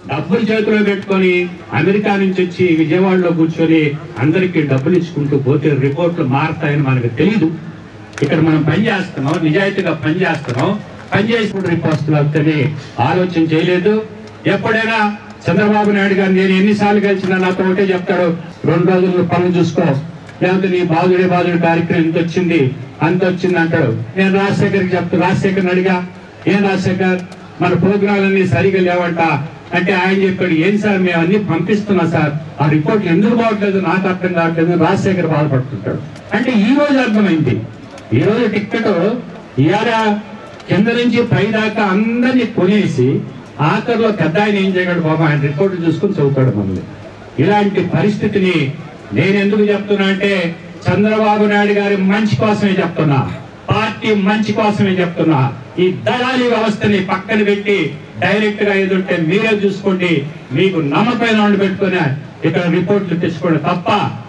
డబ్బులు చేతిలో పెట్టుకొని అమెరికా నుంచి వచ్చి విజయవాడలో కూర్చొని అందరికీ డబ్బులు ఇచ్చుకుంటూ పోతే రిపోర్ట్లు మారుతాయని మనకు తెలియదు. ఇక్కడ మనం పనిచేస్తున్నాం, నిజాయితీగా పనిచేస్తున్నాం, పనిచేసిన రిపోర్ట్లు వస్తేనే ఆలోచన చేయలేదు. ఎప్పుడైనా చంద్రబాబు నాయుడు గారు నేను ఎన్నిసార్లు కలిసినా నాతో ఒకటే చెప్తాడు, 2 రోజులు పనులు చూసుకో, లేకపోతే నీ బాధుడే కార్యక్రమం ఇంత వచ్చింది అంత వచ్చింది అంటాడు. నేను రాజశేఖర్కి చెప్తాను, రాజశేఖర్ని అడిగా, ఏం రాజశేఖర్ మన ప్రోగ్రాంలన్నీ సరిగా లేవంట అంటే ఆయన చెప్పాడు, ఏం సార్ మేము అన్ని పంపిస్తున్నా సార్, ఆ రిపోర్ట్లు ఎందుకు బాగట్లేదు నాకు అర్థం కావట్లేదు. రాజశేఖర్ బాధపడుతుంటాడు. అంటే ఈ రోజు అర్థమైంది. ఈ రోజు టిక్కెట్ ఇవాళ కింద నుంచి పై దాకా అందరినీ కొనేసి ఆఖరిలో పెద్ద ఆయన ఏం చేయగలడు బాబా, ఆయన రిపోర్ట్లు చూసుకుని చదువుతాడు మనల్ని. ఇలాంటి పరిస్థితిని నేను ఎందుకు చెప్తున్నా అంటే చంద్రబాబు నాయుడు గారి మంచి కోసమే చెప్తున్నా, పార్టీ మంచి కోసమే చెప్తున్నా. ఈ దళారీ వ్యవస్థని పక్కన పెట్టి డైరెక్ట్ గా ఏదంటే మీరే చూసుకోండి, మీకు నమ్మకమైన వాళ్ళు పెట్టుకుని ఇక్కడ రిపోర్ట్లు తెచ్చుకోండి తప్ప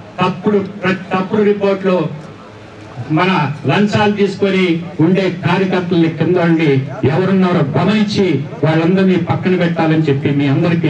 తప్పుడు రిపోర్ట్లు మన లంచాలు తీసుకొని ఉండే కార్యకర్తల్ని కింద ఉండి ఎవరున్నారో గమనించి వాళ్ళందరినీ పక్కన పెట్టాలని చెప్పి మీ అందరికీ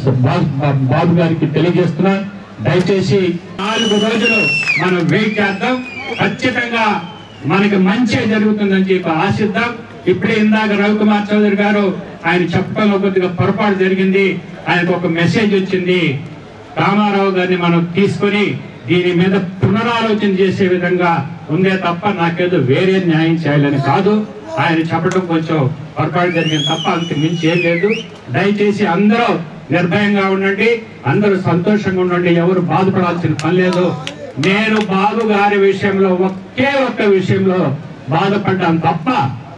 బాబు గారికి తెలియజేస్తున్నా. దయచేసి 4 రోజులు మనం వెయిట్ చేద్దాం, ఖచ్చితంగా మనకి మంచి జరుగుతుందని చెప్పి ఆశిద్దాం. ఇప్పుడే ఇందాక రవికుమార్ చౌదరి గారు ఆయన చెప్పడంలో కొద్దిగా పొరపాటు జరిగింది, ఆయనకు ఒక మెసేజ్ వచ్చింది. రామారావు గారిని మనం తీసుకొని దీని మీద పునరాలోచన చేసే విధంగా ఉందే తప్ప నాకేదో వేరే న్యాయం చేయాలని కాదు. ఆయన చెప్పడం కొంచెం పొరపాటు జరిగింది తప్ప అంత మించి ఏం లేదు. దయచేసి అందరూ నిర్భయంగా ఉండండి, అందరూ సంతోషంగా ఉండండి, ఎవరు బాధపడాల్సిన పని లేదు. నేను బాబు గారి విషయంలో ఒక్క విషయంలో బాధపడ్డాను తప్ప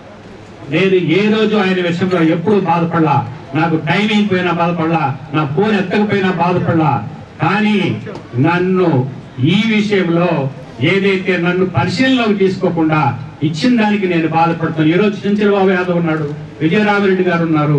నేను ఏ రోజు ఆయన విషయంలో ఎప్పుడు బాధపడలా. నాకు టైం అయిపోయినా బాధపడలా, నా ఫోన్ ఎత్తకపోయినా బాధపడలా. కానీ నన్ను ఈ విషయంలో ఏదైతే నన్ను పరిశీలనలోకి తీసుకోకుండా ఇచ్చిన దానికి నేను బాధపడుతాను. ఈరోజు చంద్రబాబు యాదవ్ ఉన్నాడు, విజయరామరెడ్డి గారు ఉన్నారు,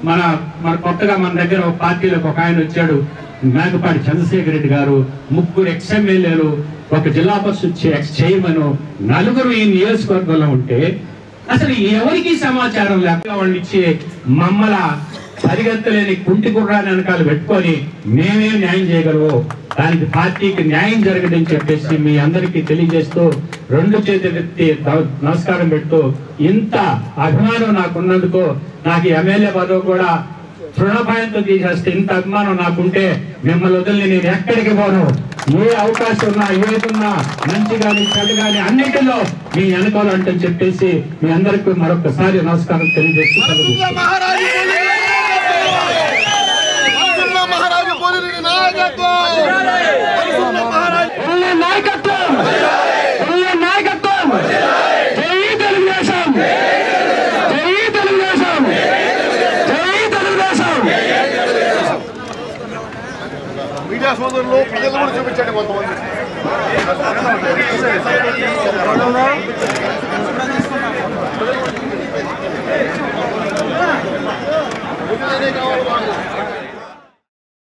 మన కొత్తగా మన దగ్గర ఒక పార్టీలకు ఒక ఆయన వచ్చాడు, మేకపాటి చంద్రశేఖర్ రెడ్డి గారు, 3 ఎక్స్ఎమ్మెల్యేలు, ఒక జిల్లా పరిషత్ ఎక్స్ చైర్మన్, 4 ఈ నియోజకవర్గంలో ఉంటే అసలు ఎవరికి సమాచారం లేక వాళ్ళు ఇచ్చే మమ్మల పరిగెత్తలేని కుంటి కుర్రాని వెనకాల పెట్టుకొని మేమే న్యాయం చేయగలవు, దానికి పార్టీకి న్యాయం జరగదని చెప్పేసి మీ అందరికీ తెలియజేస్తూ 2 చేతులెత్తి నమస్కారం పెడుతూ, ఇంత అభిమానం నాకున్నందుకు, నాకు ఎమ్మెల్యే పదవి కూడా తృణభాయంతో తీసేస్తే ఇంత అభిమానం నాకుంటే మిమ్మల్ని వదిలి నేను ఎక్కడికి పోను. ఏ అవకాశం ఉన్నా ఏదున్నా మంచి కానీ చెడు కానీ అన్నిటిలో మీ వెనకాలంటని చెప్పేసి మీ అందరికీ మరొకసారి నమస్కారం తెలియజేస్తున్నాను. మీడియా సోదరులు ప్రజలు కూడా చూపించండి కొంతమంది.